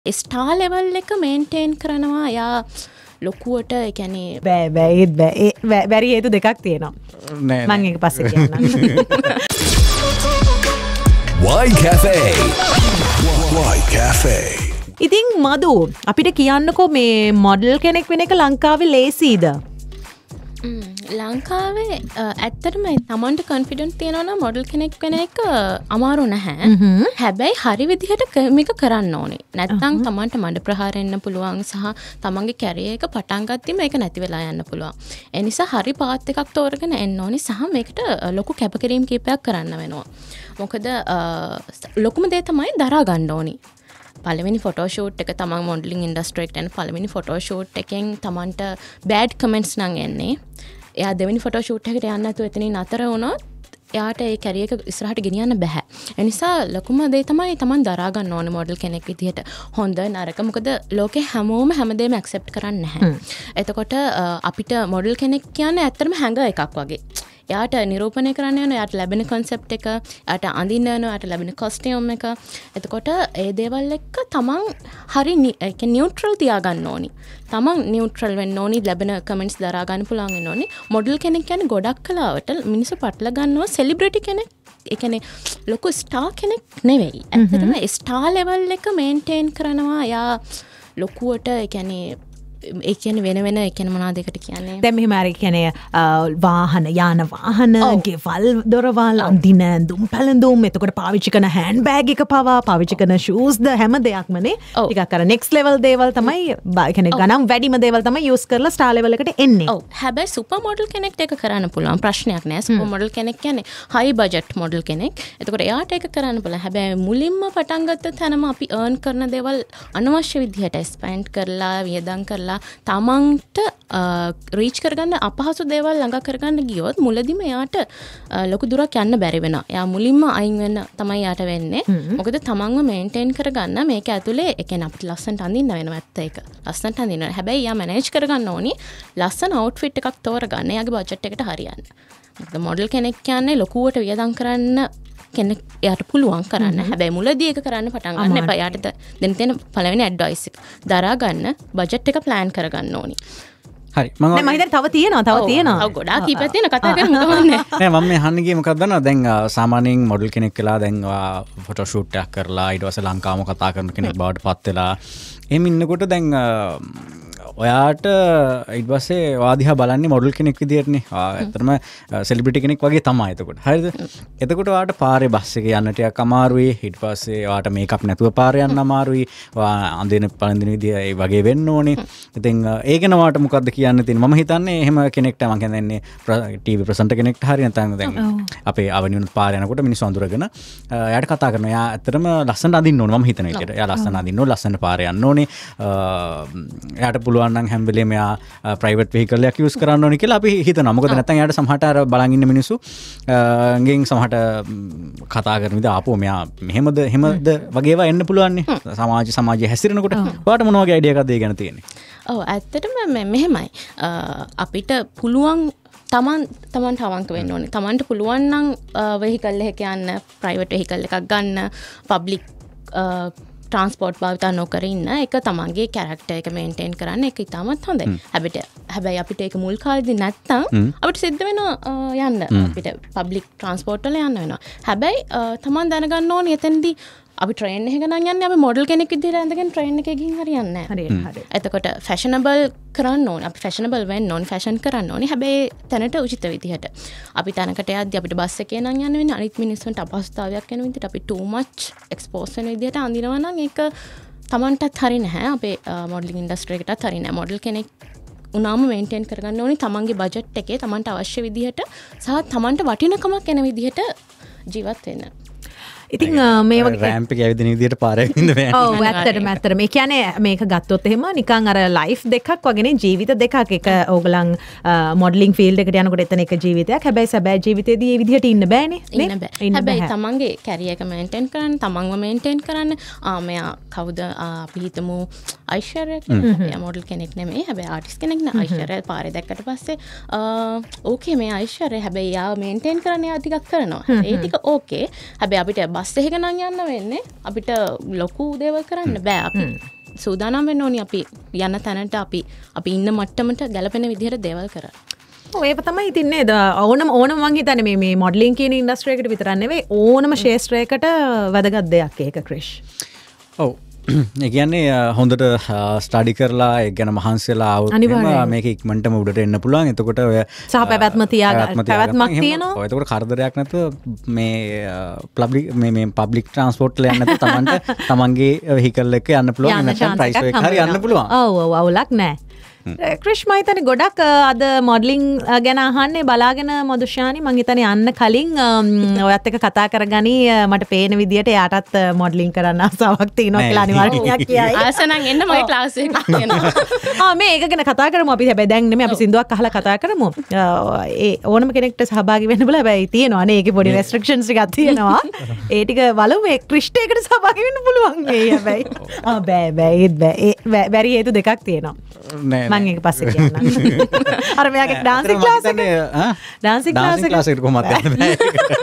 Star level එක maintain කරනවා යා ලොකුවට ඒ කියන්නේ බැරි හේතු දෙකක් තියෙනවා. මම ඒක පස්සේ කියන්නම්. Why Cafe. Why Cafe. ඉතින් මදු අපිට කියන්නකෝ මේ මොඩල් කෙනෙක් වෙන එක ලංකාවේ ලේසිද? ලංකාවේ ඇත්තටම තමන්ට කොන්ෆිඩන්ට් තියෙනවා නම් මොඩල් කෙනෙක් වෙන එක අමාරු නැහැ. හැබැයි හරි විදිහට මේක කරන්න ඕනේ. නැත්නම් තමන්ට මඩ ප්‍රහාර එන්න පුළුවන් සහ තමන්ගේ කැරියර් එක පටන් ගත්තම ඒක නැති වෙලා යන්න පුළුවන්. ඒ නිසා හරි පාත් එකක් තෝරගෙන එන්න ඕනේ සහ මේකට ලොකු කැපකිරීම කීපයක් කරන්න වෙනවා. මොකද ලොකුම දේ තමයි දරා ගන්න ඕනේ. පළවෙනි ෆොටෝෂූට් එක තමන් මොඩලින් ඉන්ඩස්ට්‍රි එකට යන පළවෙනි ෆොටෝෂූට් එකෙන් තමන්ට බෑඩ් කමෙන්ට්ස් නම් එන්නේ. එයා දෙවෙනි ෆොටෝෂූට් එකට යන්න නැතුව එතනින් නතර වුණොත් එයාට ඒ කැරියර් එක ඉස්සරහට ගෙනියන්න බෑ. ඒ නිසා ලොකුම දේ තමයි තමන් දරා ගන්න ඕනේ මොඩල් කෙනෙක් විදිහට. හොඳ නරක මොකද ලෝකේ හැමෝම හැමදේම ඇක්සෙප්ට් කරන්නේ නැහැ. එතකොට අපිට මොඩල් කෙනෙක් කියන්නේ ඇත්තටම හැඟ එකක් වගේ. එයාට නිරූපණය කරන්න යන එයාට ලැබෙන කොන්සෙප්ට් එක, එයාට අඳින්න යන එයාට ලැබෙන කොස්ටියුම් එක. එතකොට ඒ දේවල් එක්ක තමන් හරි නියුට්‍රල් තියාගන්න ඕනි. තමන් නියුට්‍රල් වෙන්න ඕනි, ලැබෙන කමෙන්ට්ස් දරා ගන්න පුළුවන් වෙන්න ඕනි. මොඩල් කෙනෙක් කියන්නේ ගොඩක් කලාවට මිනිස්සු පටල ගන්නවා සෙලිබ්‍රිටි කෙනෙක්. ඒ කියන්නේ ලොකු ස්ටාර් කෙනෙක් නෙවෙයි. ඇත්තටම ස්ටාර් ලෙවල් එක මේන්ටේන් කරනවා යා ලොකුවට ඒ කියන්නේ වෙන ඒ කියන්නේ මොනවද ඒකට කියන්නේ? දැන් මෙහෙම අර කියන්නේ වාහන ගෙවල් දොරවල් අඳින දුම් පැලඳුම් එතකොට පාවිච්චි කරන හෑන්ඩ් බෑග් එක පවා පාවිච්චි කරන ෂූස් ද හැම දෙයක්මනේ ටිකක් අර නෙක්ස්ට් ලෙවල් දේවල් තමයි කියන්නේ ගණන් වැඩිම දේවල් තමයි යූස් කරලා ස්ටාර් ලෙවල් එකට එන්නේ. ඔව් හැබැයි සුපර් මොඩල් කෙනෙක්ට ඒක කරන්න පුළුවන් ප්‍රශ්නයක් නෑ. සුපර් මොඩල් කෙනෙක් කියන්නේ හයි බජට් මොඩල් කෙනෙක්. එතකොට එයාට ඒක කරන්න පුළුවන්. හැබැයි මුලින්ම පටන් ගත්ත තැනම අපි earn කරන දේවල් අනවශ්‍ය විදිහට ස්පෙන්ඩ් කරලා වියදම් කරලා තමන්ට රීච් කරගන්න අපහසු දේවල් ළඟ කරගන්න ගියොත් මුලදිම එයාට ලොකු දුරක් යන්න බැරි වෙනවා. එයා මුලින්ම අයින් වෙන්න තමයි යාට වෙන්නේ. මොකද තමන්ව මේන්ටේන් කරගන්න මේක ඇතුලේ ඒ කියන්නේ අපිට ලස්සනට අඳින්න වෙනවා ඇත්ත ඒක. ලස්සනට අඳින්න. හැබැයි එයා මැනේජ් කරගන්න ඕනි ලස්සන අවුට්ෆිට් එකක් තෝරගන්න එයාගේ බජට් එකට හරියන්න. මොකද මොඩල් කෙනෙක් කියන්නේ ලොකුවට වියදම් කරන්න කෙනෙක් එයාට පුළුවන් කරන්න. හැබැයි මුලදී ඒක කරන්න පටන් ගන්න එපා. එයාට දෙන්න තියෙන පළවෙනි ඇඩ්වයිස් එක දරා ගන්න බජට් එක ප්ලෑන් කරගන්න ඕනි. හරි මම හිතන්නේ තව තියෙනවා. තව ගොඩාක් කීපයක් තියෙන කතා කරමු ගමන්නේ. නෑ මම මේ අහන්න ගියේ මොකක්ද දන්නවද? දැන් සාමාන්‍යයෙන් මොඩල් කෙනෙක් වෙලා දැන් ෆොටෝ ෂූට් එකක් කරලා ඊට පස්සේ ලංකාවම කතා කරන කෙනෙක් බවට පත් වෙලා එහෙම ඉන්නකොට දැන් ඔයාට ඊට පස්සේ වාදිහා බලන්නේ මොඩල් කෙනෙක් විදියටනේ. ඇත්තටම සෙලිබ්‍රිටි කෙනෙක් වගේ තමයි එතකොට. හරිද? එතකොට ඔයාට පාරේ බස් එකේ යන්න ටිකක් අමාරුයි. ඊට පස්සේ ඔයාට මේකප් නැතුව පාරේ යන්න අමාරුයි. ඔයා අඳින පළඳින විදිය ඒ වගේ වෙන්න ඕනේ. ඉතින් ඒ ගැන ඔයාට මොකද්ද කියන්න තියෙන්නේ? මම හිතන්නේ එහෙම කෙනෙක්ට මම කියන්නේ ටීවී ප්‍රසන්ටර් කෙනෙක්ට හරිය නැත්නම් දැන් අපේ අවනියුන් පාරේ යනකොට මිනිස්සු අඳුරගෙන එයාට කතා කරනවා. එයා ඇත්තටම ලස්සනට අඳින්න ඕනේ. මම හිතන විදියට. එයා ලස්සන අඳින්න ඕනේ. ලස්සන පාරේ යන්න ඕනේ. එයාට පුළුවන් නම් හැම වෙලේම එයා ප්‍රයිවට් වෙහිකල් එකක් යූස් කරන්න ඕනේ කියලා අපි හිතනවා. මොකද නැත්නම් එයාට සමහරට අර බලන් ඉන්න මිනිස්සු ගෙන් සමහරට කතා කරන විදිහ ආපුව මෙයා මෙහෙමද වගේ ඒවා එන්න පුළුවන් නේ. සමාජයේ හැසිරෙනකොට ඔයාට මොන වගේ අයිඩියා එකක්ද ඒ ගැන තියෙන්නේ? ඔව් ඇත්තටම මෙහෙමයි. අපිට පුළුවන් තමන්ට අවංක වෙන්න ඕනේ. තමන්ට පුළුවන් නම් වෙහිකල් එකක යන්න, ප්‍රයිවට් වෙහිකල් එකක් ගන්න, පබ්ලික් ට්‍රාන්ස්පෝර්ට් භාවිතා නොකර ඉන්න එක තමන්ගේ කැරක්ටර් එක මේන්ටේන් කරන්න ඒක ඉතාමත් හොඳයි. හැබැයි අපිට ඒක මුල් කාලේදී නැත්තම් අපිට සිද්ධ වෙනවා යන්න අපිට පබ්ලික් ට්‍රාන්ස්පෝර්ට් වල යන්න වෙනවා. හැබැයි තමන් දැනගන්න ඕනේ එතනදී අපි ට්‍රේන් එකක නම් යන්නේ අපි මොඩල් කෙනෙක් විදිහට ඇඳගෙන ට්‍රේන් එකේ ගිහින් හරියන්නේ නැහැ. එතකොට ෆැෂනබල් කරන්න ඕනේ. අපි ෆැෂනබල් වෙන්න ඕනේ, ෆැෂන් කරන්න ඕනේ. හැබැයි තැනට උචිත විදිහට. අපි තැනකට යද්දී අපිට බස් එකේ නම් යන්න වෙන්නේ අනිත් මිනිස්සුන්ට අපහසුතාවයක් වෙන විදිහට අපි too much expose වෙන විදිහට අඳිනවා නම් ඒක Tamanටත් හරි නැහැ. අපේ මොඩලින් ඉන්ඩස්ට්‍රි එකටත් හරි නැහැ. මොඩල් කෙනෙක් උනාම මේන්ටේන් කරගන්න ඕනේ තමන්ගේ බජට් එකේ තමන්ට අවශ්‍ය විදිහට සහ තමන්ට වටිනකමක් එන විදිහට ජීවත් වෙන්න. ඉතින් මේ වගේ රෑම්ප් එකේ ඇවිදින විදියට පාරේ ඉන්න බෑ. ඔව් ඇත්තටම මේ කියන්නේ මේක ගත්තොත් එහෙම නිකන් අර ලයිෆ් දෙකක් වගේනේ ජීවිත දෙකක්. එක ඕගලන් මොඩලින් ෆීල්ඩ් එකට යනකොට එතන එක ජීවිතයක්. හැබැයි සැබෑ ජීවිතේදී මේ විදිහට ඉන්න බෑනේ. ඉන්න බෑ. හැබැයි තමන්ගේ කැරියර් එක මේන්ටේන් කරන්න, තමන්ව මේන්ටේන් කරන්න. මෙයා කවුද අපි හිතමු අයිශ්වර්ය කියලා. එයා මොඩල් කෙනෙක් නෙමෙයි. හැබැයි ආටිස්ට් කෙනෙක් නේ. අයිශ්වර්ය පාරේ දැක්කට පස්සේ ඕකේ මේ අයිශ්වර්ය හැබැයි යා මේන්ටේන් කරන්න යා ටිකක් කරනවා. ඒ ටික ඕකේ. හැබැයි අපිට බස් එකක නම් යන්න වෙන්නේ අපිට ලොකු දේවල් කරන්න බෑ අපි සූදානම් වෙන්න ඕනි අපි යන තැනට අපි ඉන්න මට්ටමට ගැලපෙන විදිහට දේවල් කරා ඒක තමයි ඉතින්නේ ඕනම මං හිතන්නේ මේ මොඩලින් කියන ඉන්ඩස්ට්‍රි එකට විතරක් නෙවෙයි ඕනම ක්ෂේත්‍රයකට වැදගත් දෙයක් ඒක ක්‍රිෂ්. ඔව්. ඒ කියන්නේ හොඳට ස්ටඩි කරලා ඒ ගැන මහන්සියලා આવුත් මේක ඉක්මනටම උඩට එන්න පුළුවන්. එතකොට ඔය සහ පැවැත්ම පැවැත්මක් තියෙනවා. ඔය එතකොට කරදරයක් නැතුව මේ පබ්ලික් ට්‍රාන්ස්පෝර්ට් වල යන්න නැතුව තමන්ගේ වෙහිකල් එක යන්න පුළුවන්. නැත්නම් ප්‍රයිස් එක හරි යන්න පුළුවන්. ඔව් අවුලක් නැහැ. ක්‍රිෂ් මම හිතන්නේ ගොඩක් අද මොඩලින් ගැන අහන්නේ බලාගෙන මදුෂානි මම හිතන්නේ යන්න කලින් ඔයත් එක්ක කතා කරගනි මට පේන විදියට එයාටත් මොඩලින් කරන්න ආසාවක් තියෙනවා කියලා අනිවාර්යයෙන් කියයි. ආස නම් එන්න මගේ ක්ලාස් එකකට යනවා. මේ ඒක ගැන කතා කරමු අපි හැබැයි දැන් නෙමෙයි අපි සින්දුවක් අහලා කතා කරමු. ඒ ඕනම කෙනෙක්ට සහභාගී වෙන්න බල හැබැයි තියෙනවා නේ ඒකේ පොඩි රෙස්ට්‍රික්ෂන්ස් ටිකක් තියෙනවා. ඒ ටික බලමු මේ ක්‍රිෂ්ට එකට සහභාගී වෙන්න පුළුවන් මේ හැබැයි. බෑ ඒත් බැරි හේතු දෙකක් තියෙනවා. මං ඒක පස්සේ කියන්නම්. අර මෙයාගේ ඩාන්සින් ක්ලාස් එක ඩාන්සින් ක්ලාස් එකට කොහොමද යන්නේ බෑ.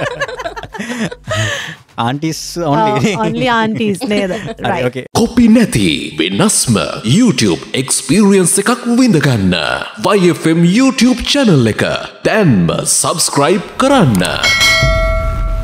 ආන්ටිස් only ආන්ටිස් නේද? okay. කොපි නැති වෙනස්ම YouTube experience එකක් විඳ ගන්න. YFM YouTube channel එක දැන්ම subscribe කරන්න.